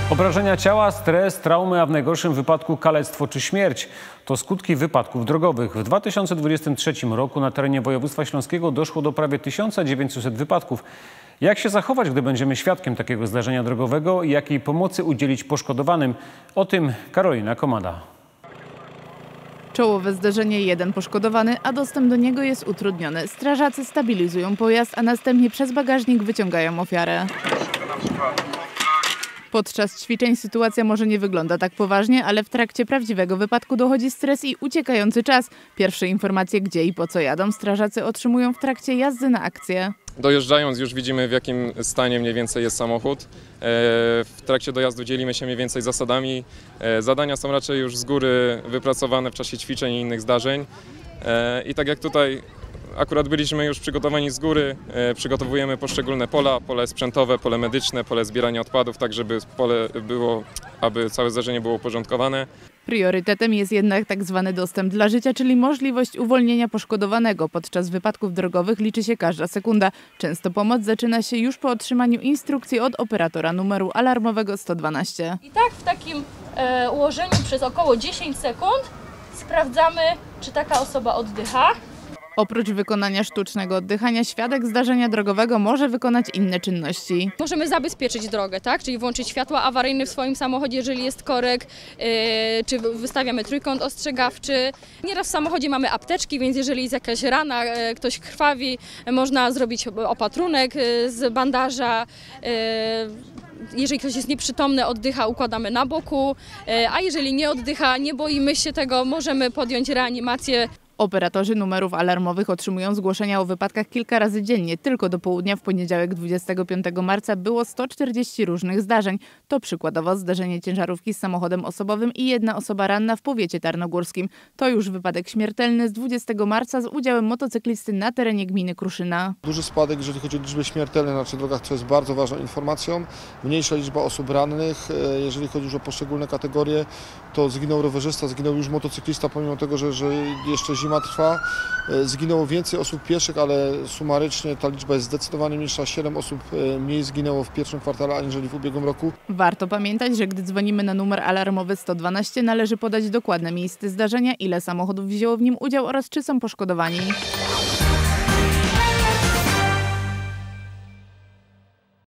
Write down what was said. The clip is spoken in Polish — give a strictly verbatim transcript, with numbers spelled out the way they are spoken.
Obrażenia ciała, stres, traumy, a w najgorszym wypadku kalectwo czy śmierć. To skutki wypadków drogowych. W dwa tysiące dwudziestym trzecim roku na terenie województwa śląskiego doszło do prawie tysiąc dziewięćset wypadków. Jak się zachować, gdy będziemy świadkiem takiego zdarzenia drogowego i jakiej pomocy udzielić poszkodowanym? O tym Karolina Komada. Czołowe zdarzenie, jeden poszkodowany, a dostęp do niego jest utrudniony. Strażacy stabilizują pojazd, a następnie przez bagażnik wyciągają ofiarę. Podczas ćwiczeń sytuacja może nie wygląda tak poważnie, ale w trakcie prawdziwego wypadku dochodzi stres i uciekający czas. Pierwsze informacje, gdzie i po co jadą, strażacy otrzymują w trakcie jazdy na akcję. Dojeżdżając już widzimy, w jakim stanie mniej więcej jest samochód. W trakcie dojazdu dzielimy się mniej więcej zasadami. Zadania są raczej już z góry wypracowane w czasie ćwiczeń i innych zdarzeń. I tak jak tutaj akurat byliśmy już przygotowani z góry, przygotowujemy poszczególne pola, pole sprzętowe, pole medyczne, pole zbierania odpadów, tak żeby pole było, aby całe zdarzenie było uporządkowane. Priorytetem jest jednak tak zwany dostęp dla życia, czyli możliwość uwolnienia poszkodowanego. Podczas wypadków drogowych liczy się każda sekunda. Często pomoc zaczyna się już po otrzymaniu instrukcji od operatora numeru alarmowego sto dwanaście. I tak w takim e, ułożeniu przez około dziesięć sekund sprawdzamy, czy taka osoba oddycha. Oprócz wykonania sztucznego oddychania, świadek zdarzenia drogowego może wykonać inne czynności. Możemy zabezpieczyć drogę, tak? Czyli włączyć światła awaryjne w swoim samochodzie, jeżeli jest korek, yy, czy wystawiamy trójkąt ostrzegawczy. Nieraz w samochodzie mamy apteczki, więc jeżeli jest jakaś rana, yy, ktoś krwawi, można zrobić opatrunek yy, z bandaża. Yy, Jeżeli ktoś jest nieprzytomny, oddycha, układamy na boku, a jeżeli nie oddycha, nie boimy się tego, możemy podjąć reanimację. Operatorzy numerów alarmowych otrzymują zgłoszenia o wypadkach kilka razy dziennie. Tylko do południa w poniedziałek dwudziestego piątego marca było sto czterdzieści różnych zdarzeń. To przykładowo zdarzenie ciężarówki z samochodem osobowym i jedna osoba ranna w powiecie tarnogórskim. To już wypadek śmiertelny z dwudziestego marca z udziałem motocyklisty na terenie gminy Kruszyna. Duży spadek, jeżeli chodzi o liczbę śmiertelnych na naszych drogach, co jest bardzo ważną informacją. Mniejsza liczba osób rannych. Jeżeli chodzi już o poszczególne kategorie, to zginął rowerzysta, zginął już motocyklista, pomimo tego, że, że jeszcze zima trwa. Zginęło więcej osób pieszych, ale sumarycznie ta liczba jest zdecydowanie mniejsza. siedem osób mniej zginęło w pierwszym kwartale aniżeli w ubiegłym roku. Warto pamiętać, że gdy dzwonimy na numer alarmowy sto dwanaście, należy podać dokładne miejsce zdarzenia, ile samochodów wzięło w nim udział oraz czy są poszkodowani.